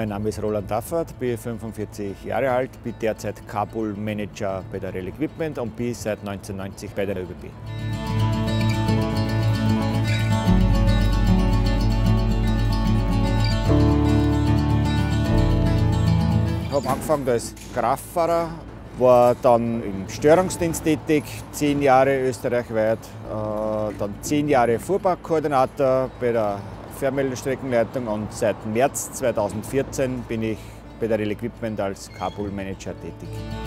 Mein Name ist Roland Daffert, bin 45 Jahre alt, bin derzeit Carpool Manager bei der Rail Equipment und bin seit 1990 bei der ÖBB. Ich habe angefangen als Kraftfahrer, war dann im Steuerungsdienst tätig, 10 Jahre österreichweit, dann 10 Jahre Fuhrparkkoordinator bei der Fernmeldestreckenleitung und seit März 2014 bin ich bei der Rail Equipment als Carpool Manager tätig.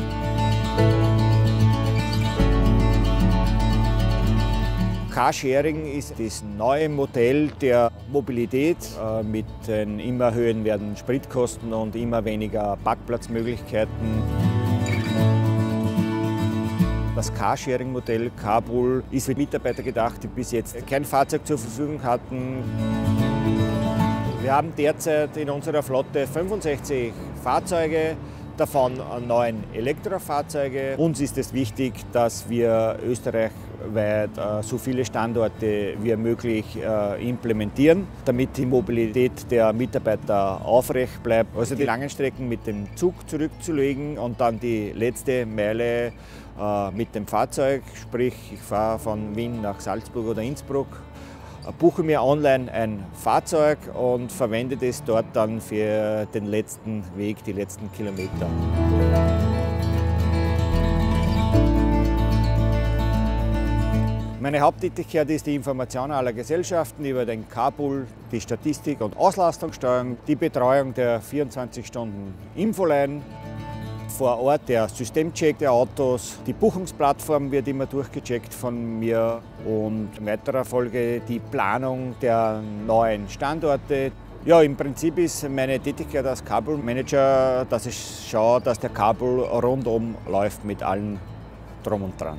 Carsharing ist das neue Modell der Mobilität mit den immer höher werdenden Spritkosten und immer weniger Parkplatzmöglichkeiten. Das Carsharing-Modell Carpool ist für Mitarbeiter gedacht, die bis jetzt kein Fahrzeug zur Verfügung hatten. Wir haben derzeit in unserer Flotte 65 Fahrzeuge, davon 9 Elektrofahrzeuge. Uns ist es wichtig, dass wir österreichweit so viele Standorte wie möglich implementieren, damit die Mobilität der Mitarbeiter aufrecht bleibt. Also die langen Strecken mit dem Zug zurückzulegen und dann die letzte Meile mit dem Fahrzeug, sprich ich fahre von Wien nach Salzburg oder Innsbruck, buche mir online ein Fahrzeug und verwende das dort dann für den letzten Weg, die letzten Kilometer. Meine Haupttätigkeit ist die Information aller Gesellschaften über den Carpool, die Statistik und Auslastungssteuerung, die Betreuung der 24-Stunden-Infoline, vor Ort der Systemcheck der Autos, die Buchungsplattform wird immer durchgecheckt von mir und in weiterer Folge die Planung der neuen Standorte. Ja, im Prinzip ist meine Tätigkeit als Carpool Manager, dass ich schaue, dass der Carpool rundum läuft mit allem Drum und Dran.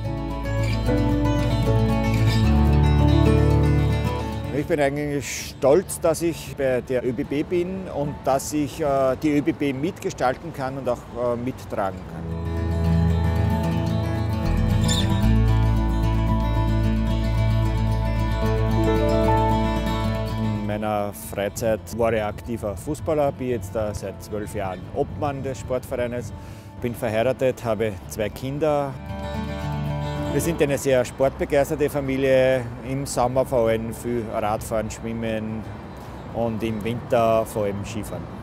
Ich bin eigentlich stolz, dass ich bei der ÖBB bin und dass ich die ÖBB mitgestalten kann und auch mittragen kann. In meiner Freizeit war ich aktiver Fußballer, bin jetzt seit 12 Jahren Obmann des Sportvereines, bin verheiratet, habe 2 Kinder. Wir sind eine sehr sportbegeisterte Familie, im Sommer vor allem viel Radfahren, Schwimmen und im Winter vor allem Skifahren.